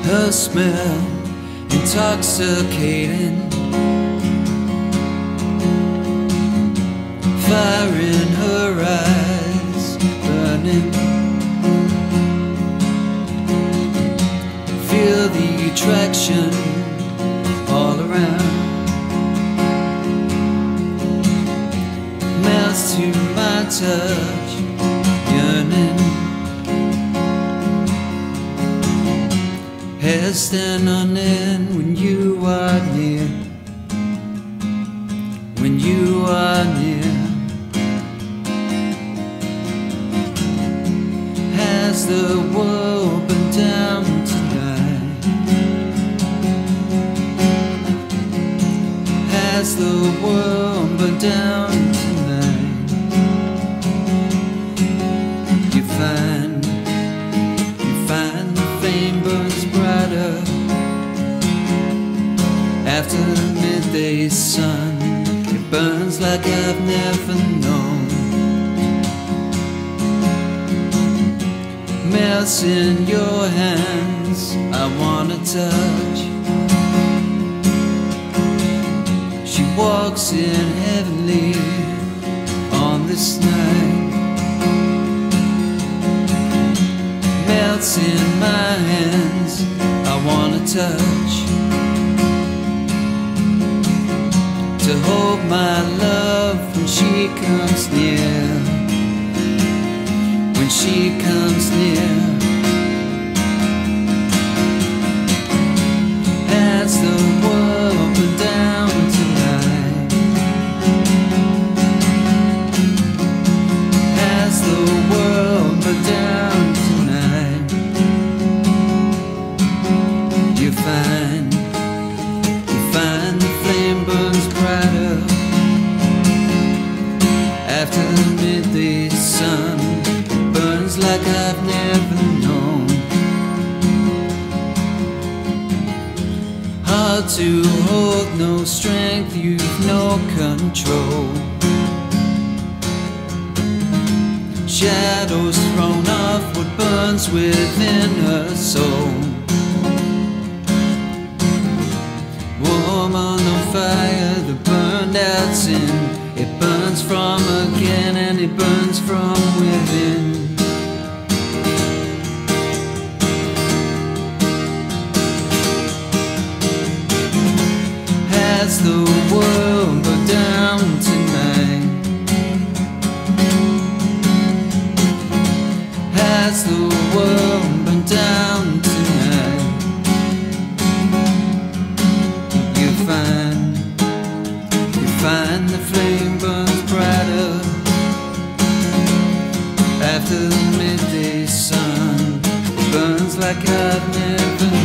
Her smell intoxicating, fire in her eyes burning. Feel the attraction all around, melts to my touch, yearning. Hair stand on end when you are near, when you are near. Has the world been down tonight? Has the world been down tonight? You find the flame burns brighter after the midday sun. It burns like I've never known. Melts in your hands, I wanna touch. She walks in heavenly on this night. Melts in my hands, I wanna touch. To hold my love when she comes near, when she comes near. Has the world been down tonight? Has the world been down tonight? You find the flame burns brighter after the midday sun. Burns like I've never known. Hard to hold, no strength, you've no control. Shadows thrown off what burns within her soul. Woman on fire, the burned out sin. It burns from again and it burns from within. Has the world burned down tonight? Has the world burned down tonight? You find the flame burns brighter after the midday sun. It burns like I've never known.